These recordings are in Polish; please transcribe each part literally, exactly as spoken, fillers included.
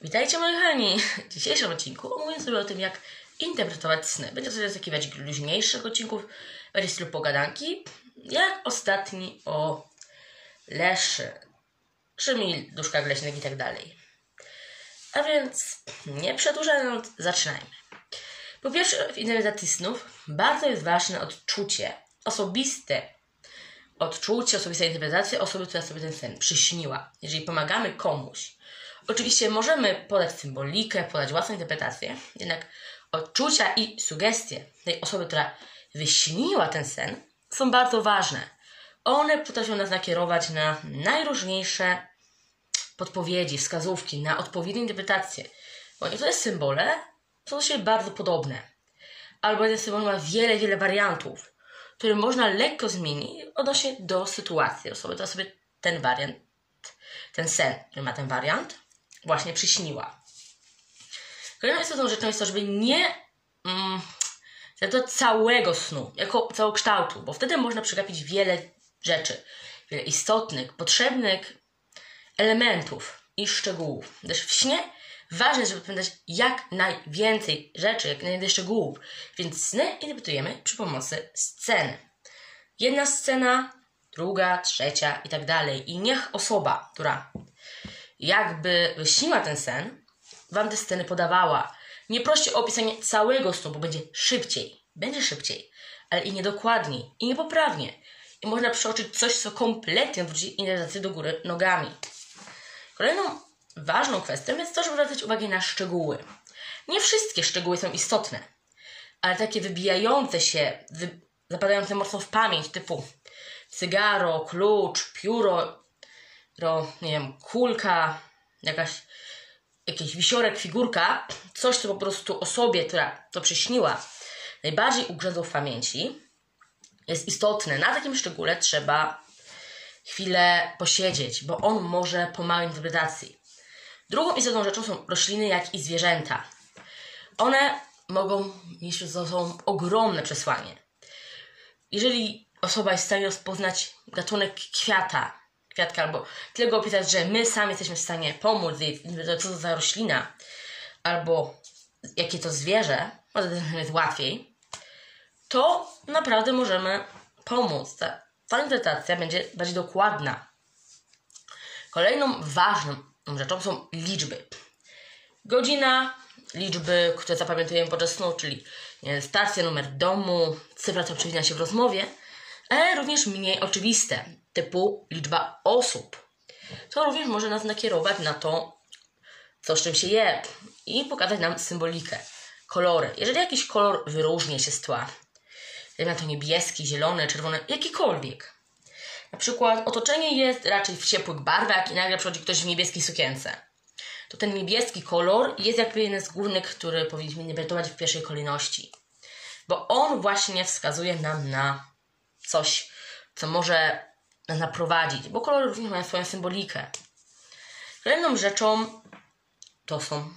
Witajcie moi kochani! W dzisiejszym odcinku omówię sobie o tym, jak interpretować sny. Będzie to zaskakiwać luźniejszych odcinków, będzie w stylu pogadanki, jak ostatni o Leszy, Szymil, Duszkach Leśnych i tak dalej. A więc, nie przedłużając, zaczynajmy. Po pierwsze, w interpretacji snów bardzo jest ważne odczucie, osobiste odczucie, osobista interpretacja osoby, która sobie ten sen przyśniła. Jeżeli pomagamy komuś, oczywiście możemy podać symbolikę, podać własną interpretację, jednak odczucia i sugestie tej osoby, która wyśniła ten sen, są bardzo ważne. One potrafią nas nakierować na najróżniejsze podpowiedzi, wskazówki, na odpowiednie interpretacje. Bo niektóre symbole są do siebie bardzo podobne. Albo jeden symbol ma wiele, wiele wariantów, które można lekko zmienić odnośnie do sytuacji osoby, która sobie ten wariant, ten sen, który ma ten wariant, właśnie przyśniła. Kolejną istotną rzeczą jest to, żeby nie mm, do całego snu, jako całokształtu, bo wtedy można przegapić wiele rzeczy, wiele istotnych, potrzebnych elementów i szczegółów. Też w śnie ważne jest, żeby pamiętać jak najwięcej rzeczy, jak najwięcej szczegółów, więc sny interpretujemy przy pomocy scen. Jedna scena, druga, trzecia i tak dalej. I niech osoba, która jakby wyśniła ten sen, wam te sceny podawała. Nie proście o opisanie całego snu, bo będzie szybciej. Będzie szybciej, ale i niedokładniej, i niepoprawnie. I można przeoczyć coś, co kompletnie odwróci interpretację do góry nogami. Kolejną ważną kwestią jest to, żeby zwracać uwagę na szczegóły. Nie wszystkie szczegóły są istotne, ale takie wybijające się, wy... zapadające mocno w pamięć, typu cygaro, klucz, pióro, ro, nie wiem, kulka, jakaś, jakiś wisiorek, figurka, coś, co po prostu osobie, która to przyśniła, najbardziej ugrzęzło w pamięci, jest istotne. Na takim szczególe trzeba chwilę posiedzieć, bo on może pomagać w interpretacji. Drugą istotną rzeczą są rośliny, jak i zwierzęta. One mogą mieć ze sobą ogromne przesłanie. Jeżeli osoba jest w stanie rozpoznać gatunek kwiata, kwiatka, albo tyle go opisać, że my sami jesteśmy w stanie pomóc, co to za roślina, albo jakie to zwierzę, może to jest łatwiej, to naprawdę możemy pomóc. Ta, ta interpretacja będzie bardziej dokładna. Kolejną ważną rzeczą są liczby. Godzina, liczby, które zapamiętujemy podczas snu, czyli nie wiem, stacja, numer domu, cyfra, co przewija się w rozmowie, ale również mniej oczywiste, typu liczba osób. To również może nas nakierować na to, co z czym się je i pokazać nam symbolikę, kolory. Jeżeli jakiś kolor wyróżnia się z tła, na to niebieski, zielony, czerwony, jakikolwiek. Na przykład otoczenie jest raczej w ciepłych barwach i nagle przychodzi ktoś w niebieskiej sukience. To ten niebieski kolor jest jakby jeden z głównych, który powinniśmy interpretować w pierwszej kolejności. Bo on właśnie wskazuje nam na coś, co może nas naprowadzić, bo kolory również mają swoją symbolikę. Kolejną rzeczą to są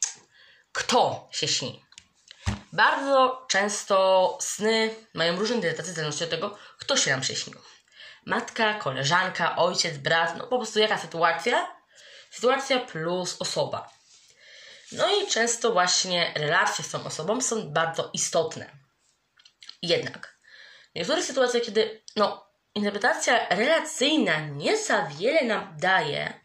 kto się śni. Bardzo często sny mają różne interpretacje w zależności od tego, kto się nam przyśnił. Matka, koleżanka, ojciec, brat, no po prostu jaka sytuacja? Sytuacja plus osoba. No i często właśnie relacje z tą osobą są bardzo istotne. Jednak w niektórych sytuacjach, kiedy no, interpretacja relacyjna nie za wiele nam daje,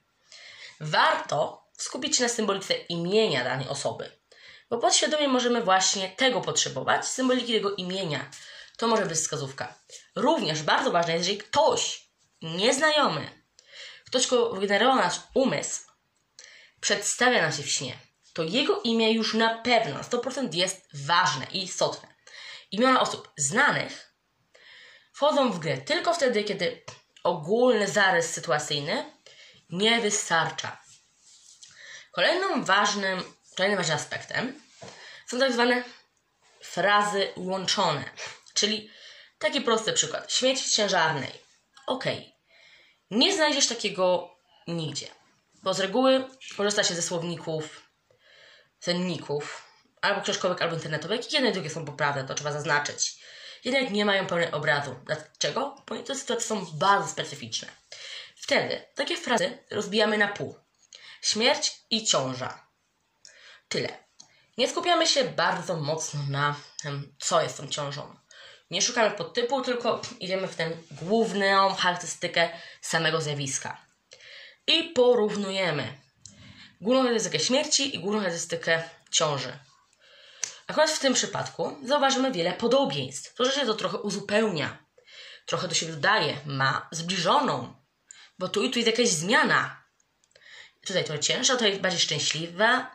warto skupić się na symbolice imienia danej osoby. Bo podświadomie możemy właśnie tego potrzebować, symboliki tego imienia. To może być wskazówka. Również bardzo ważne jest, jeżeli ktoś nieznajomy, ktoś, kto wygenerował nasz umysł, przedstawia nam się w śnie, to jego imię już na pewno na sto procent jest ważne i istotne. Imiona osób znanych wchodzą w grę tylko wtedy, kiedy ogólny zarys sytuacyjny nie wystarcza. Kolejnym ważnym, kolejnym ważnym aspektem są tak zwane frazy łączone, czyli taki prosty przykład. Śmierć ciężarnej. Okej. Nie znajdziesz takiego nigdzie, bo z reguły korzysta się ze słowników, cenników, albo książkowych, albo internetowych. Jedne i drugie są poprawne, to trzeba zaznaczyć. Jednak nie mają pełnego obrazu. Dlaczego? Bo te sytuacje są bardzo specyficzne. Wtedy takie frazy rozbijamy na pół. Śmierć i ciąża. tyle. Nie skupiamy się bardzo mocno na tym, co jest tą ciążą. Nie szukamy podtypu, tylko idziemy w tę główną charakterystykę samego zjawiska. I porównujemy główną charakterystykę śmierci i główną charakterystykę ciąży. Akurat w tym przypadku zauważymy wiele podobieństw. To, że się to trochę uzupełnia, trochę do siebie dodaje, ma zbliżoną, bo tu i tu jest jakaś zmiana. Tutaj to cięższa, tutaj bardziej szczęśliwa,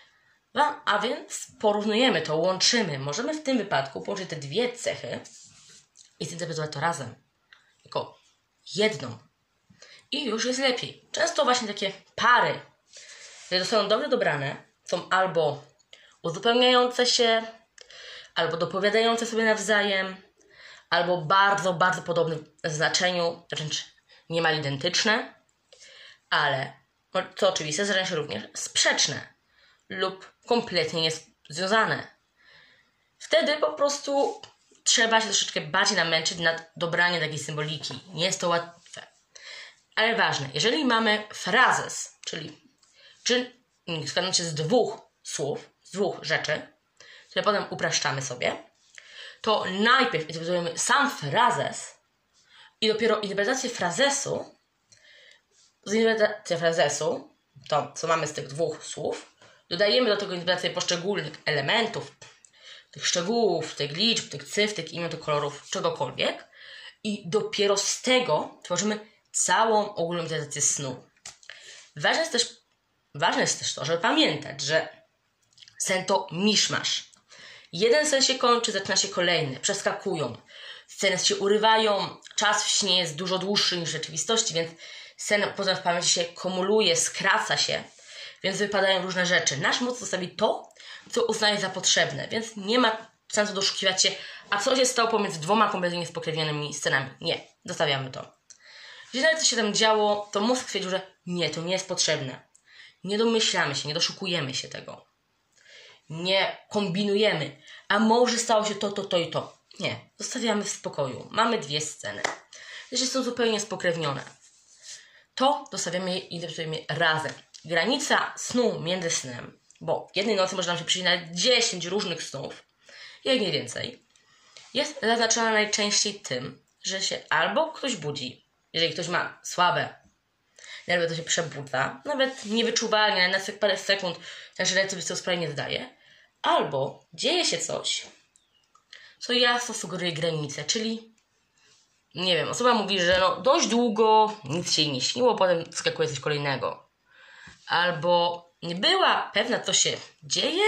a więc porównujemy to, łączymy. Możemy w tym wypadku połączyć te dwie cechy i zinterpretować to razem, jako jedną. I już jest lepiej. Często właśnie takie pary, które są dobrze dobrane, są albo uzupełniające się, albo dopowiadające sobie nawzajem, albo bardzo, bardzo podobne w znaczeniu, wręcz niemal identyczne, ale, co oczywiste, zdarzają się również sprzeczne lub kompletnie niezwiązane. Wtedy po prostu trzeba się troszeczkę bardziej namęczyć nad dobraniem takiej symboliki. Nie jest to łatwe. Ale ważne, jeżeli mamy frazes, czyli czynnik składający się z dwóch słów, z dwóch rzeczy, które potem upraszczamy sobie, to najpierw interpretujemy sam frazes i dopiero interpretację frazesu, z interpretacji frazesu, to co mamy z tych dwóch słów, dodajemy do tego interpretację poszczególnych elementów, tych szczegółów, tych liczb, tych cyfr, tych imion, tych kolorów, czegokolwiek i dopiero z tego tworzymy całą ogólną interpretację snu. Ważne jest też, ważne jest też to, żeby pamiętać, że sen to miszmasz. Jeden sen się kończy, zaczyna się kolejny, przeskakują. Sceny się urywają, czas w śnie jest dużo dłuższy niż w rzeczywistości, więc sen potem w pamięci się kumuluje, skraca się, więc wypadają różne rzeczy. Nasz mózg zostawi to, co uznaje za potrzebne, więc nie ma sensu doszukiwać się, a co się stało pomiędzy dwoma kompletnie niespokrewnionymi scenami. Nie, zostawiamy to. Jeżeli nawet coś się tam działo, to mózg stwierdził, że nie, to nie jest potrzebne. Nie domyślamy się, nie doszukujemy się tego. Nie kombinujemy, a może stało się to, to, to i to. Nie, zostawiamy w spokoju. Mamy dwie sceny. Jeżeli są zupełnie spokrewnione, to zostawiamy je i interpretujemy razem. Granica snu między snem, bo w jednej nocy może nam się przyjść nawet dziesięć różnych snów, jak nie więcej, jest zaznaczona najczęściej tym, że się albo ktoś budzi, jeżeli ktoś ma słabe nerwy, to się przebudza, nawet niewyczuwalnie, na parę sekund, także ręce sobie sprawy nie zdaje, albo dzieje się coś, co jasno sugeruje granicę, czyli nie wiem, osoba mówi, że no dość długo nic się jej nie śniło, potem skakuje coś kolejnego. Albo nie była pewna, co się dzieje,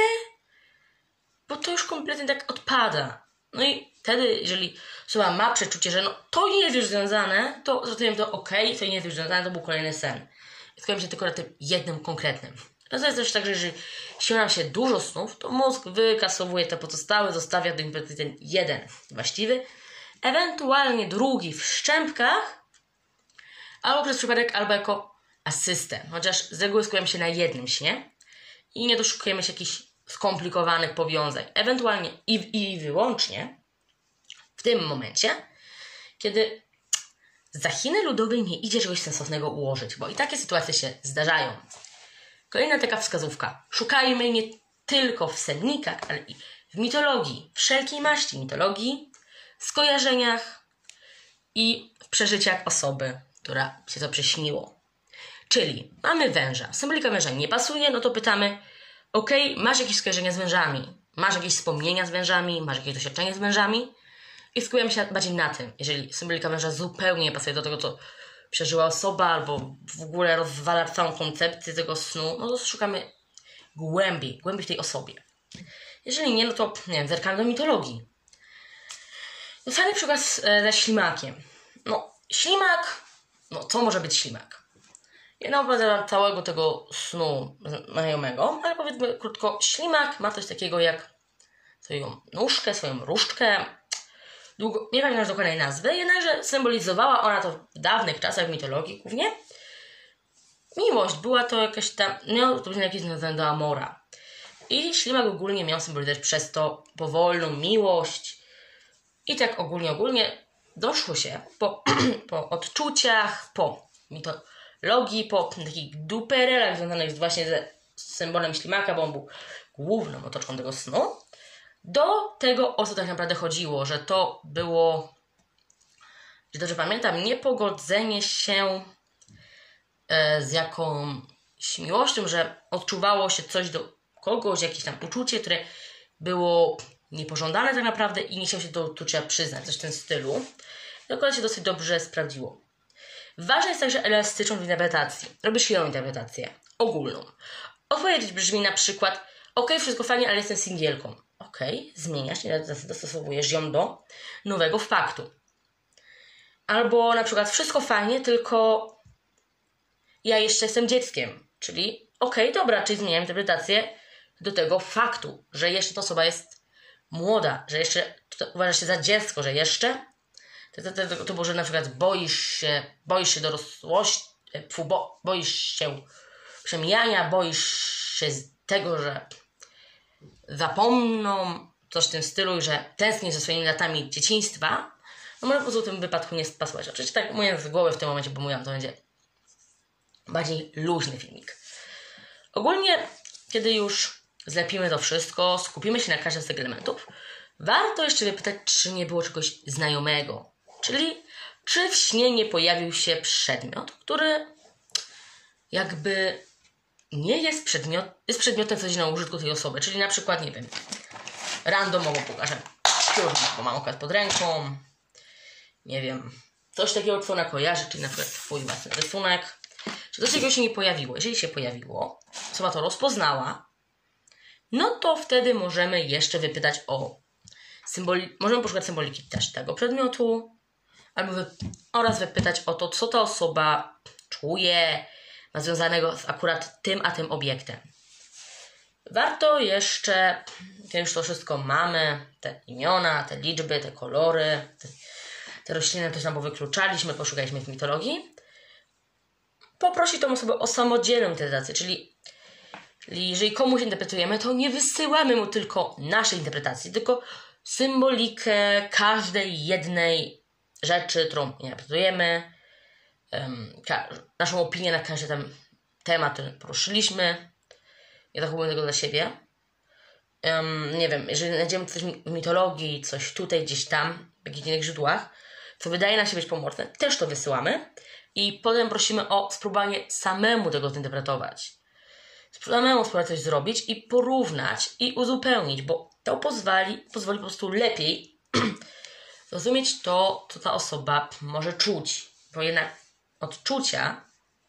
bo to już kompletnie tak odpada. No i wtedy, jeżeli osoba ma przeczucie, że no to nie jest już związane, to zrozumiemy to ok, to nie jest już związane, to był kolejny sen. I skupiam się tylko na tym jednym konkretnym. No to jest też tak, że jeżeli śni nam się dużo snów, to mózg wykasowuje te pozostałe, zostawia do interpretacji ten jeden właściwy, ewentualnie drugi w szczępkach, albo przez przypadek, albo jako asystę. Chociaż z reguły skupiamy się na jednym śnie i nie doszukujemy się jakichś skomplikowanych powiązań. Ewentualnie i, i wyłącznie w tym momencie, kiedy za Chiny ludowej nie idzie czegoś sensownego ułożyć, bo i takie sytuacje się zdarzają. Kolejna taka wskazówka. Szukajmy nie tylko w sennikach, ale i w mitologii, wszelkiej maści mitologii, skojarzeniach i w przeżyciach osoby, która się to przyśniło. Czyli mamy węża. Symbolika węża nie pasuje, no to pytamy, ok, masz jakieś skojarzenia z wężami? Masz jakieś wspomnienia z wężami? Masz jakieś doświadczenie z wężami? I skupiamy się bardziej na tym. Jeżeli symbolika węża zupełnie nie pasuje do tego, co przeżyła osoba, albo w ogóle rozwala całą koncepcję tego snu, no to szukamy głębiej, głębiej w tej osobie. Jeżeli nie, no to nie wiem, zerkamy do mitologii. No fajny przykład ze ślimakiem. No, ślimak, no co może być ślimak? Ja nie opowiadam całego tego snu znajomego, ale powiedzmy krótko, ślimak ma coś takiego jak swoją nóżkę, swoją różdżkę. Długo, nie pamiętam dokładnej nazwy, jednakże symbolizowała ona to w dawnych czasach w mitologii głównie. Miłość, była to jakaś tam, miał to być jakieś nawiązanie do Amora. I ślimak ogólnie miał symbolizować przez to powolną miłość. I tak ogólnie, ogólnie doszło się po, po odczuciach, po mitologii, po takich duperelach związanych właśnie ze symbolem ślimaka, bo on był główną otoczką tego snu, do tego, o co tak naprawdę chodziło, że to było, że dobrze pamiętam, niepogodzenie się e, z jakąś miłością, że odczuwało się coś do kogoś, jakieś tam uczucie, które było niepożądane tak naprawdę i nie chciał się do uczucia przyznać, coś w tym stylu. I akurat się dosyć dobrze sprawdziło. Ważna jest także elastyczność w interpretacji. Robisz chwilową interpretację, ogólną. Odpowiedź brzmi na przykład: ok, wszystko fajnie, ale jestem singielką. Ok, zmieniasz, dostosowujesz ją do nowego faktu. Albo na przykład: wszystko fajnie, tylko ja jeszcze jestem dzieckiem. Czyli ok, dobra, czyli zmieniam interpretację do tego faktu, że jeszcze ta osoba jest młoda, że jeszcze uważa się za dziecko, że jeszcze to, to, to, to było, że na przykład boisz się, boisz się dorosłości, bo, boisz się przemijania, boisz się tego, że zapomną, coś w tym stylu, że tęsknisz ze swoimi latami dzieciństwa, no może po prostu w tym wypadku nie pasować. Oczywiście tak mówiąc z głowy w tym momencie, bo mówiłam, to będzie bardziej luźny filmik. Ogólnie, kiedy już zlepimy to wszystko, skupimy się na każdym z tych elementów, warto jeszcze wypytać, czy nie było czegoś znajomego. Czyli, czy w śnie nie pojawił się przedmiot, który jakby nie jest przedmiot, jest przedmiotem codziennego użytku tej osoby. Czyli na przykład, nie wiem, randomowo pokażę książkę, bo mam akurat pod ręką, nie wiem, coś takiego, co ona kojarzy, czyli na przykład twój własny rysunek. Czy coś takiego się nie pojawiło? Jeżeli się pojawiło, osoba to rozpoznała, no to wtedy możemy jeszcze wypytać o symboli, możemy poszukać symboliki też tego przedmiotu, albo wy, oraz wypytać o to, co ta osoba czuje, ma związanego z akurat tym a tym obiektem. Warto jeszcze, kiedy już to wszystko mamy, te imiona, te liczby, te kolory, te, te rośliny, to tam powykluczaliśmy, poszukaliśmy w mitologii, poprosić tą osobę o samodzielną interpretację, czyli jeżeli komuś interpretujemy, to nie wysyłamy mu tylko naszej interpretacji, tylko symbolikę każdej jednej rzeczy, którą interpretujemy, um, ka- naszą opinię na każdy tam temat, który poruszyliśmy. Ja zachowuję tego dla siebie. Um, nie wiem, jeżeli znajdziemy coś w mitologii, coś tutaj, gdzieś tam, w jakichś innych źródłach, co wydaje nam się być pomocne, też to wysyłamy i potem prosimy o spróbowanie samemu tego zinterpretować. Samemu spróbować coś zrobić i porównać i uzupełnić, bo to pozwoli, pozwoli po prostu lepiej rozumieć to, co ta osoba może czuć. Bo jednak odczucia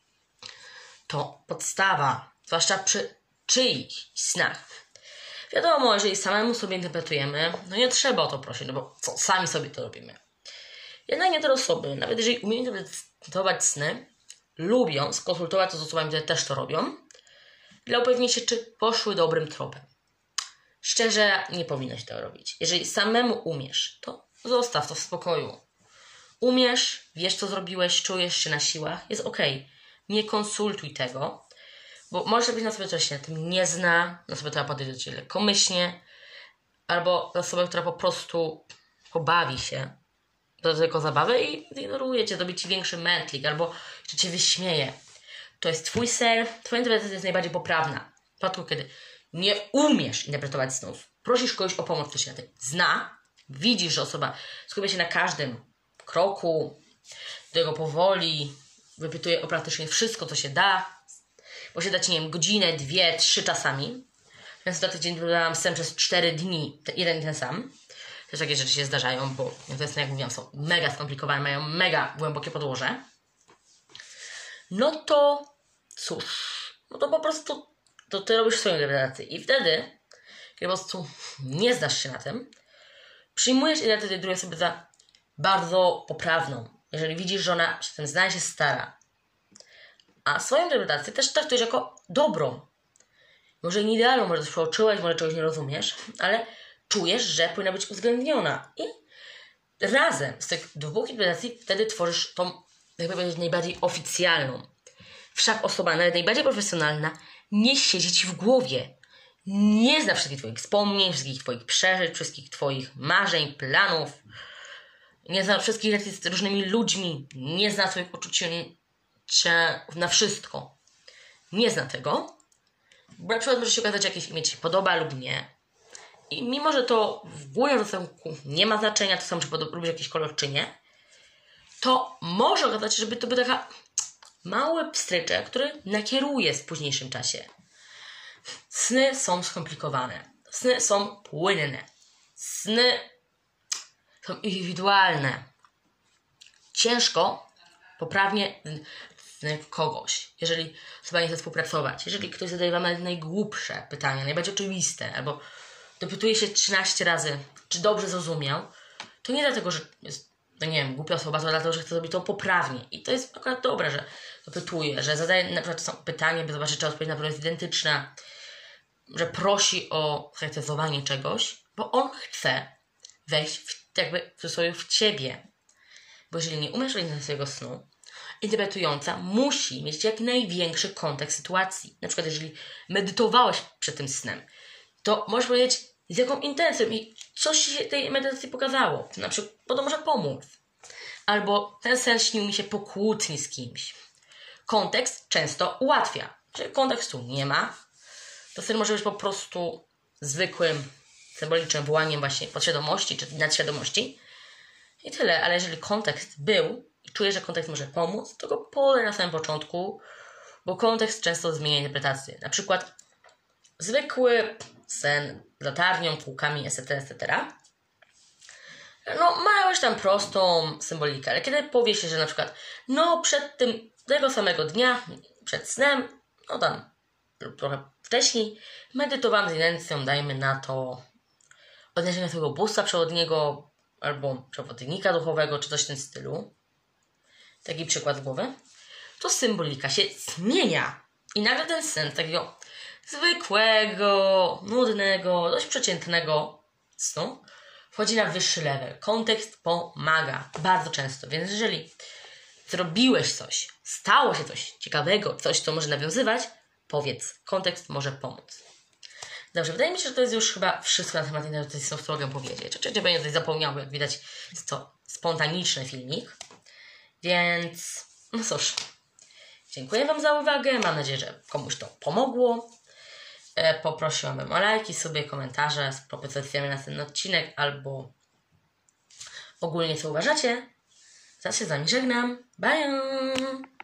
to podstawa, zwłaszcza przy czyichś snach. Wiadomo, jeżeli samemu sobie interpretujemy, no nie trzeba o to prosić, no bo co, sami sobie to robimy. Jednak niektóre osoby, nawet jeżeli umieją interpretować sny, lubią skonsultować to z osobami, które też to robią, dla upewnienia się, czy poszły dobrym tropem. Szczerze, nie powinnaś tego robić. Jeżeli samemu umiesz, to zostaw to w spokoju. Umiesz, wiesz co zrobiłeś, czujesz się na siłach, jest okej. Okay. Nie konsultuj tego, bo może być na sobie, która się na tym nie zna, na sobie, która podejdzie do ciebie lekkomyślnie, albo na sobie, która po prostu pobawi się do tylko zabawy i ignoruje cię, zrobi ci większy mętlik, albo jeszcze cię wyśmieje. To jest twój sen, twoja interpretacja jest najbardziej poprawna. W przypadku, kiedy nie umiesz interpretować snów, prosisz kogoś o pomoc, kto się na tym zna, widzisz, że osoba skupia się na każdym kroku, do jego powoli, wypytuje o praktycznie wszystko, co się da, posiada ci, nie wiem, godzinę, dwie, trzy czasami. Często tydzień interpretowałam sen przez cztery dni, jeden i ten sam. Też takie rzeczy się zdarzają, bo te sny, jak mówiłam, są mega skomplikowane, mają mega głębokie podłoże. No to cóż, no to po prostu to ty robisz swoją interpretację i wtedy, kiedy po prostu nie znasz się na tym, przyjmujesz interpretację drugiej osoby za bardzo poprawną. Jeżeli widzisz, że ona się tym zna i się stara. A swoją interpretację też traktujesz jako dobrą. Może nie idealną, może coś przeoczyłeś, może czegoś nie rozumiesz, ale czujesz, że powinna być uwzględniona. I razem z tych dwóch interpretacji wtedy tworzysz tą, jakby powiedzieć, najbardziej oficjalną. Wszak osoba nawet najbardziej profesjonalna nie siedzi ci w głowie. Nie zna wszystkich twoich wspomnień, wszystkich twoich przeżyć, wszystkich twoich marzeń, planów. Nie zna wszystkich relacji z różnymi ludźmi. Nie zna twoich uczuć na wszystko. Nie zna tego. na przykład może się okazać, że jakieś imię Ci się podoba lub nie. I mimo, że to w górę zasadniku nie ma znaczenia, to samo, czy lubisz jakiś kolor, czy nie, to może okazać się, żeby to był taka mały pstryczek, który nakieruje w późniejszym czasie. Sny są skomplikowane. Sny są płynne. Sny są indywidualne. Ciężko poprawnie sny kogoś. Jeżeli osoba nie chce współpracować, jeżeli ktoś zadaje Wam najgłupsze pytania, najbardziej oczywiste, albo dopytuje się trzynaście razy, czy dobrze zrozumiał, to nie dlatego, że jest, no nie wiem, głupia osoba, to dlatego, że chce zrobić to poprawnie. I to jest akurat dobre, że dopytuje, że zadaje na przykład pytanie, by zobaczyć, czy odpowiedź na pewno jest identyczna, że prosi o charakteryzowanie czegoś, bo on chce wejść w, jakby w cudzysłowie w Ciebie. Bo jeżeli nie umiesz rozumieć swojego snu, interpretująca musi mieć jak największy kontekst sytuacji. Na przykład jeżeli medytowałeś przed tym snem, to możesz powiedzieć, z jaką intencją i coś się tej medytacji pokazało. Na przykład, bo to może pomóc. Albo ten sen śnił mi się po kłótni z kimś. Kontekst często ułatwia. Jeżeli kontekstu nie ma, to sen może być po prostu zwykłym, symbolicznym wołaniem właśnie podświadomości czy nadświadomości. I tyle. Ale jeżeli kontekst był i czujesz, że kontekst może pomóc, to go podaj na samym początku, bo kontekst często zmienia interpretację. Na przykład zwykły sen z latarnią, półkami, et cetera, et cetera. No, ma jakąś tam prostą symbolikę, ale kiedy powie się, że na przykład no, przed tym, tego samego dnia, przed snem, no tam, lub trochę wcześniej, medytowałem z intencją, dajmy na to, odnalezienia swojego bóstwa przewodniego, albo przewodnika duchowego, czy coś w tym stylu. Taki przykład z głowy. To symbolika się zmienia. I nagle ten sen takiego zwykłego, nudnego, dość przeciętnego snu wchodzi na wyższy level. Kontekst pomaga bardzo często. Więc jeżeli zrobiłeś coś, stało się coś ciekawego, coś, co może nawiązywać, powiedz. Kontekst może pomóc. Dobrze, wydaje mi się, że to jest już chyba wszystko na temat interpretacji snu, co mogę powiedzieć. Oczywiście będę coś zapomniał, jak widać, jest to spontaniczny filmik. Więc, no cóż, dziękuję Wam za uwagę. Mam nadzieję, że komuś to pomogło. E, poprosiłabym o lajki, sobie komentarze z propozycjami na ten odcinek albo ogólnie co uważacie. Zaraz się z Wami żegnam. Bye!